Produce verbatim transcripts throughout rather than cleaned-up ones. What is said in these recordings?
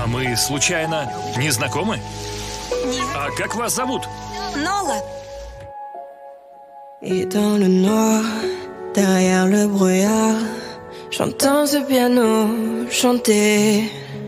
А мы, случайно, не знакомы? Нет. А как вас зовут? Нола. Et dans le noir, derrière le brouillard, j'entends ce piano chanter,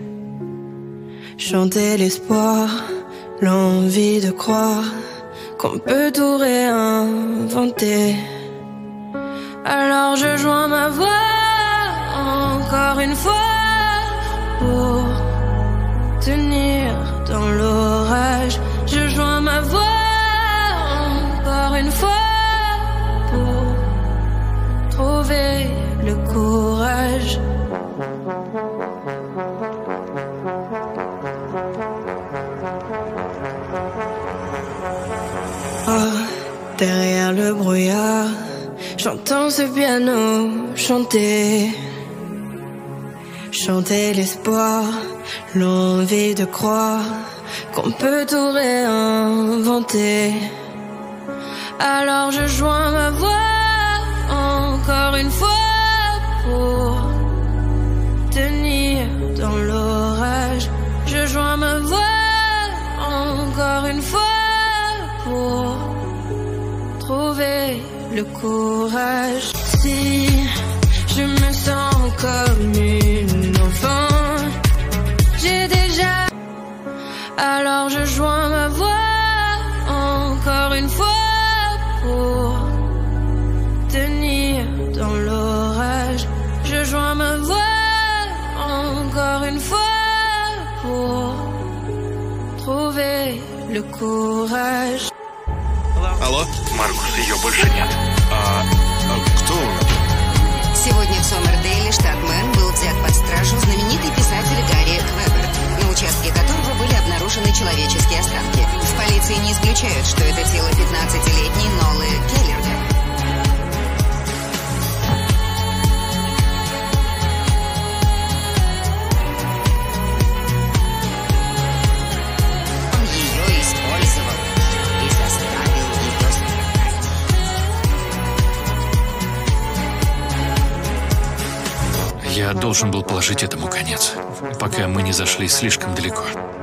chanter l'espoir, l'envie de croire qu'on peut tout réinventer. Alors je joins ma voix encore une fois pour tenir dans l'orage. Je joins ma voix encore une fois pour trouver le courage. Oh, derrière le brouillard, j'entends ce piano chanter, chanter l'espoir, l'envie de croire qu'on peut tout réinventer. Alors je joins ma voix encore une fois pour tenir dans l'orage. Je joins ma voix encore une fois pour trouver le courage. Si je me sens comme une enfant, j'ai déjà... Alors je joins ma voix encore une fois pour tenir dans l'orage. Je joins ma voix encore une fois pour trouver le courage. Алло? Маркус, ее больше нет. А, а кто он? Сегодня в Сомердейле, штат Мэн, был взят под стражу знаменитый писатель Гарри Квебер, на участке которого были обнаружены человеческие останки. В полиции не исключают, что это тело пятнадцатилетней Нолы Келлерга. Он ее использовал и заставил ее страдать. Я должен был положить этому конец, пока мы не зашли слишком далеко.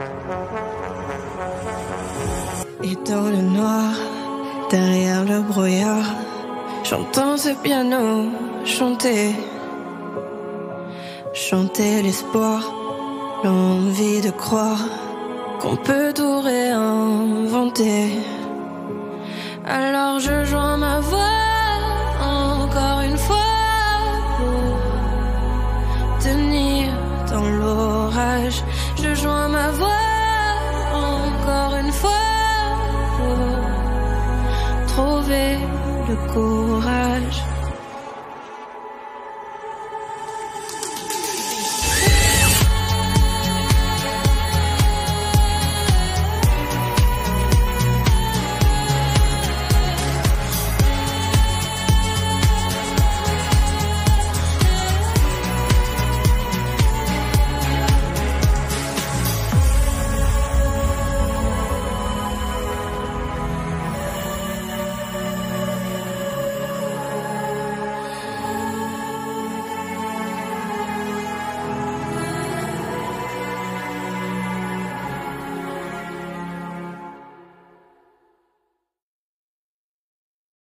Et dans le noir, derrière le brouillard, j'entends ce piano chanter, chanter l'espoir, l'envie de croire qu'on peut tout réinventer. Alors je joins ma voix encore une fois pour tenir dans l'orage. Je joins ma voix encore une fois pour trouver le courage.